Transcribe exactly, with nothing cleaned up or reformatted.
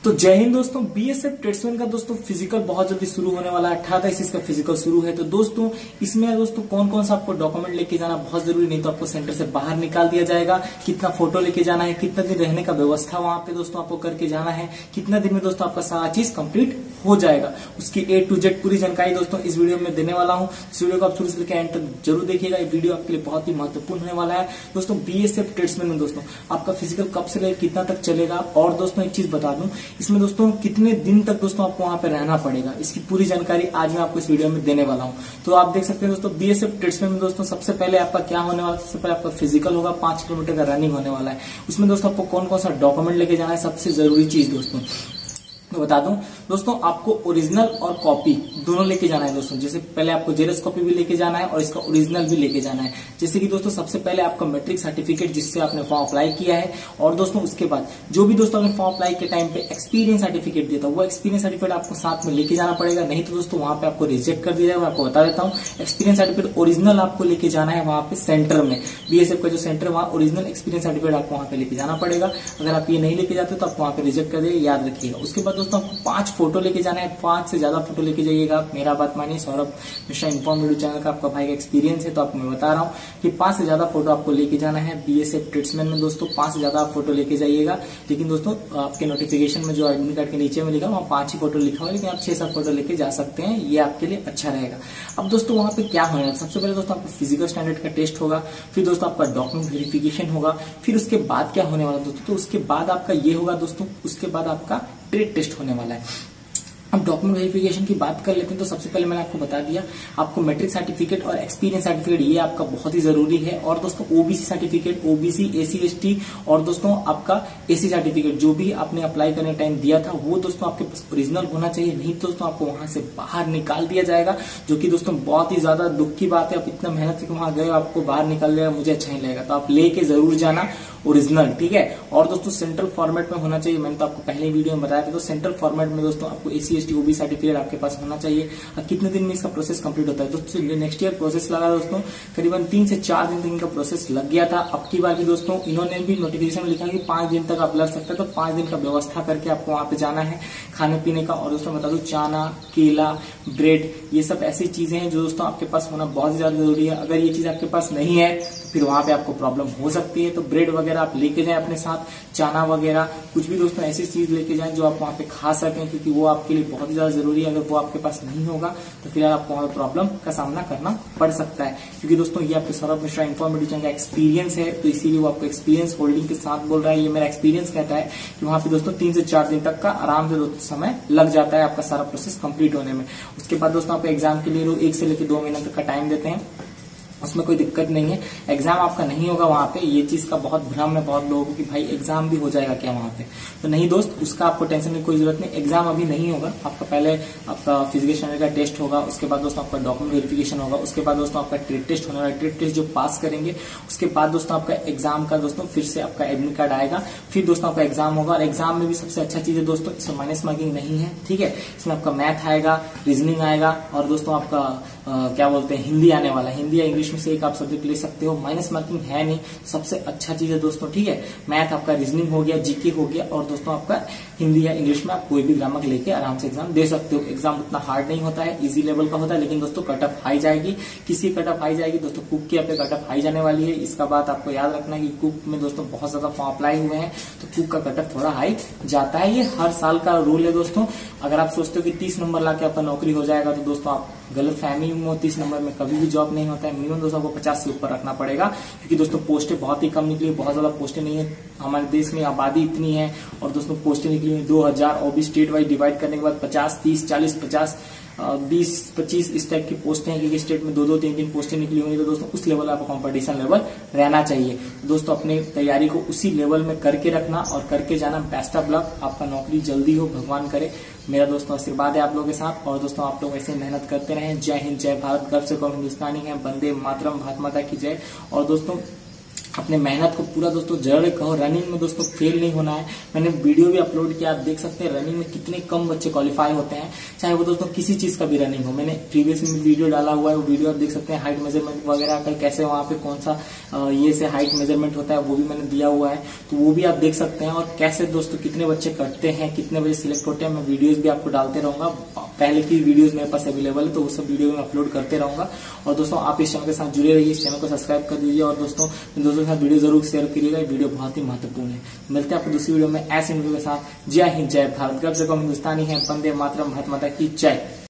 तो जय हिंद दोस्तों, बीएसएफ ट्रेड्समैन का दोस्तों फिजिकल बहुत जल्दी शुरू होने वाला है। अठारह तारीख से इसका फिजिकल शुरू है। तो दोस्तों इसमें दोस्तों कौन कौन सा आपको डॉक्यूमेंट लेके जाना बहुत जरूरी, नहीं तो आपको सेंटर से बाहर निकाल दिया जाएगा। कितना फोटो लेके जाना है, कितना दिन रहने का व्यवस्था वहां पे दोस्तों आपको करके जाना है, कितना दिन में दोस्तों आपका सारा चीज कंप्लीट हो जाएगा, उसकी ए टू जेड पूरी जानकारी दोस्तों इस वीडियो में देने वाला हूँ। इस वीडियो को आप शुरू से लेकर एंड तक जरूर देखिएगा। ये वीडियो आपके लिए बहुत ही महत्वपूर्ण होने वाला है दोस्तों। बीएसएफ ट्रेड्समैन में दोस्तों आपका फिजिकल कब से लेकर कितना तक चलेगा, और दोस्तों एक चीज बता दूं, इसमें दोस्तों कितने दिन तक दोस्तों आपको वहां पे रहना पड़ेगा, इसकी पूरी जानकारी आज मैं आपको इस वीडियो में देने वाला हूं। तो आप देख सकते हैं दोस्तों बीएसएफ ट्रेड्समैन में दोस्तों सबसे पहले आपका क्या होने वाला है। सबसे पहले आपका फिजिकल होगा, पांच किलोमीटर का रनिंग होने वाला है। उसमें दोस्तों आपको कौन कौन सा डॉक्यूमेंट लेके जाना है, सबसे जरूरी चीज दोस्तों मैं बता दूं दोस्तों, आपको ओरिजिनल और कॉपी दोनों लेके जाना है दोस्तों। जैसे पहले आपको जेरॉक्स कॉपी भी लेके जाना है और इसका ओरिजिनल भी लेके जाना है। जैसे कि दोस्तों सबसे पहले आपका मैट्रिक सर्टिफिकेट जिससे आपने फॉर्म अप्लाई किया है, और दोस्तों उसके बाद जो भी दोस्तों आपने फॉर्म अप्लाई के टाइम पे एक्सपीरियंस सर्टिफिकेट दिया था, वो एक्सपीरियंस सर्टिफिकेट आपको साथ में लेके जाना पड़ेगा, नहीं तो दोस्तों वहां पे आपको रिजेक्ट कर दिया जाएगा। मैं आपको बता देता हूँ, एक्सपीरियंस सर्टिफिकेट ओरिजिनल आपको लेके जाना है वहां पे सेंटर में। बीएसएफ का जो सेंटर है वहां ओरिजिनल एक्सपीरियंस सर्टिफिकेट आपको वहां पे लेके जाना पड़ेगा। अगर आप ये नहीं लेके जाते तो आपको वहां पे रिजेक्ट कर देगा, याद रखिएगा। उसके बाद दोस्तों आपको पांच फोटो लेके जाना है, पांच से ज्यादा फोटो लेके जाइएगा। मेरा बात मानिए, Saurabh Mishra inform video channel का आपका भाई का एक्सपीरियंस है, तो आपको मैं बता रहा हूँ कि पांच से ज्यादा फोटो आपको लेके जाना है। बीएसएफ ट्रेड्समैन में दोस्तों पांच से ज्यादा आप फोटो लेके जाइएगा। लेकिन दोस्तों आपके नोटिफिकेशन में जो एडमिट कार्ड के नीचे में लिखा वहाँ पांच ही फोटो लिखा हुआ है, लेकिन आप छह सात फोटो लेके जा सकते हैं, ये आपके लिए अच्छा रहेगा। अब दोस्तों वहां पे क्या होगा, सबसे पहले दोस्तों आपका फिजिकल स्टैंडर्ड का टेस्ट होगा, फिर दोस्तों आपका डॉक्यूमेंट वेरिफिकेशन होगा, फिर उसके बाद क्या होने वाला दोस्तों, तो उसके बाद आपका ये होगा दोस्तों, उसके बाद आपका ट्रेड टेस्ट होने वाला है। अब डॉक्यूमेंट वेरिफिकेशन की बात कर लेते हैं। तो सबसे पहले मैंने आपको बता दिया, आपको मैट्रिक सर्टिफिकेट और एक्सपीरियंस सर्टिफिकेट ये आपका बहुत ही जरूरी है। और दोस्तों OBC certificate, OBC, SC, ST और दोस्तों आपका एसी सर्टिफिकेट जो भी आपने अप्लाई करने टाइम दिया था, वो दोस्तों आपके पास ओरिजिनल होना चाहिए, नहीं तो दोस्तों आपको वहां से बाहर निकाल दिया जाएगा, जो कि दोस्तों बहुत ही ज्यादा दुख की बात है। आप इतना मेहनत करके वहां गए, आपको बाहर निकाल देगा, मुझे अच्छा नहीं लगेगा। तो आप लेके जरूर जाना ओरिजिनल, ठीक है। और दोस्तों सेंट्रल फॉर्मेट में होना चाहिए, मैंने तो आपको पहले वीडियो में बताया था। तो सेंट्रल फॉर्मेट में दोस्तों आपको एसी, एसटी, ओबी सर्टिफिकेट आपके पास होना चाहिए। और कितने दिन में इसका प्रोसेस कंप्लीट होता है दोस्तों, नेक्स्ट ईयर प्रोसेस लगा दोस्तों, करीबन तीन से चार दिन तक इनका प्रोसेस लग गया था। अब की बार भी दोस्तों इन्होंने भी नोटिफिकेशन में लिखा कि पांच दिन तक आप लग सकते हैं, तो पांच दिन का व्यवस्था करके आपको वहां पे जाना है खाने पीने का। और दोस्तों बता दो, चाना, केला, ब्रेड, ये सब ऐसी चीजें हैं जो दोस्तों आपके पास होना बहुत ज्यादा जरूरी है। अगर ये चीज आपके पास नहीं है तो फिर वहां पे आपको प्रॉब्लम हो सकती है। तो ब्रेड वगैरह आप लेके जाएं अपने साथ, चाना वगैरह कुछ भी दोस्तों ऐसी चीज लेके जाएं जो आप वहां पे खा सकें, क्योंकि वो आपके लिए बहुत ही ज्यादा जरूरी है। अगर वो आपके पास नहीं होगा तो फिर आपको वहां प्रॉब्लम का सामना करना पड़ सकता है, क्योंकि दोस्तों ये आपके सौरभ मिश्रा इन्फॉर्मेटिव का एक्सपीरियंस है, तो इसीलिए वो आपको एक्सपीरियंस होल्डिंग के साथ बोल रहा है। ये मेरा एक्सपीरियंस कहता है कि वहां पे दोस्तों तीन से चार दिन तक का आराम से समय लग जाता है आपका सारा प्रोसेस कंप्लीट होने में। उसके बाद दोस्तों आपको एग्जाम के लिए लोग एक से लेकर दो महीने तक का टाइम देते हैं, उसमें कोई दिक्कत नहीं है। एग्जाम आपका नहीं होगा वहां पे, ये चीज का बहुत भ्रम है बहुत लोगों को कि भाई एग्जाम भी हो जाएगा क्या वहां पे। तो नहीं दोस्त, उसका आपको टेंशन की कोई जरूरत नहीं। एग्जाम अभी नहीं होगा आपका, पहले आपका फिजिकल स्टैंडर्ड का टेस्ट होगा, उसके बाद दोस्तों आपका डॉक्यूमेंट वेरिफिकेशन होगा, उसके बाद दोस्तों आपका ट्रेड टेस्ट होने वाला है। ट्रेड टेस्ट जो पास करेंगे उसके बाद दोस्तों आपका एग्जाम का दोस्तों फिर से आपका एडमिट कार्ड आएगा, फिर दोस्तों आपका एग्जाम होगा। और एग्जाम में भी सबसे अच्छा चीज है दोस्तों, इसमें माइनस मार्किंग नहीं है, ठीक है। इसमें आपका मैथ आएगा, रीजनिंग आएगा, और दोस्तों आपका आ, क्या बोलते हैं हिंदी आने वाला है। हिंदी या इंग्लिश में से एक आप सब्जेक्ट ले सकते हो, माइनस मार्किंग है नहीं, सबसे अच्छा चीज है दोस्तों, ठीक है। मैथ आपका, रीजनिंग हो गया, जीके हो गया, और दोस्तों आपका हिंदी या इंग्लिश में आप कोई भी ग्रामर लेके आराम से एग्जाम दे सकते हो। एग्जाम उतना हार्ड नहीं होता है, इजी लेवल का होता है, लेकिन दोस्तों कट ऑफ हाई जाएगी। किसी कट ऑफ हाई जाएगी दोस्तों, कुक की आपके कट ऑफ हाई जाने वाली है। इसका बात आपको याद रखना है कि कुक में दोस्तों बहुत ज्यादा फॉर्म अप्लाई हुए हैं, तो कुक का कट ऑफ थोड़ा हाई जाता है। ये हर साल का रूल है दोस्तों। अगर आप सोचते हो कि तीस नंबर लाके आपका नौकरी हो जाएगा, तो दोस्तों आप गलत फहमी में, तीस नंबर में कभी भी जॉब नहीं होता है। मिनिमम दोस्तों आपको पचास से ऊपर रखना पड़ेगा, क्योंकि दोस्तों पोस्टें बहुत ही कम निकली, बहुत ज्यादा पोस्टें नहीं है। हमारे देश में आबादी इतनी है और दोस्तों पोस्टें निकली हुई दो हजार, और भी स्टेट वाइज डिवाइड करने के बाद पचास, तीस, चालीस, पचास, बीस, पच्चीस इस टाइप की पोस्टें हैं, क्योंकि स्टेट में दो दो तीन तीन पोस्टें निकली हुई है। तो दोस्तों उस लेवल आपका कंपटीशन लेवल रहना चाहिए। तो दोस्तों अपनी तैयारी को उसी लेवल में करके रखना और करके जाना। बेस्ट ऑफ लक, आपका नौकरी जल्दी हो, भगवान करे। मेरा दोस्तों आशीर्वाद है आप लोगों के साथ, और दोस्तों आप लोग ऐसे मेहनत करते रहें। जय हिंद, जय भारत, गर्व से कौन हिंदुस्तानी है, वंदे मातरम, भारत माता की जय। और दोस्तों अपने मेहनत को पूरा दोस्तों जड़ कहो। रनिंग में दोस्तों फेल नहीं होना है। मैंने वीडियो भी अपलोड किया, आप देख सकते हैं रनिंग में कितने कम बच्चे क्वालिफाई होते हैं, चाहे वो दोस्तों किसी चीज का भी रनिंग हो। मैंने प्रीवियस में वीडियो डाला हुआ है, वो वीडियो आप देख सकते हैं, हाइट मेजरमेंट वगैरह का कैसे वहां पे कौन सा ये से हाइट मेजरमेंट होता है वो भी मैंने दिया हुआ है, तो वो भी आप देख सकते हैं। और कैसे दोस्तों कितने बच्चे करते हैं, कितने बजे सिलेक्ट होते हैं, मैं वीडियोज भी आपको डालते रहूंगा। पहले की वीडियोस मेरे पास अवेलेबल है, तो वो सब वीडियो में अपलोड करते रहूंगा। और दोस्तों आप इस चैनल के साथ जुड़े रहिए, इस चैनल को सब्सक्राइब कर दीजिए और दोस्तों दोस्तों के साथ वीडियो जरूर शेयर करिएगा। वीडियो बहुत ही महत्वपूर्ण है। मिलते हैं आपको दूसरी वीडियो में ऐसे वीडियो के साथ। जय हिंद, जय भारत। गर्व से कहूं हिंदुस्तानी है, वंदे मातरम, भारत माता की जय।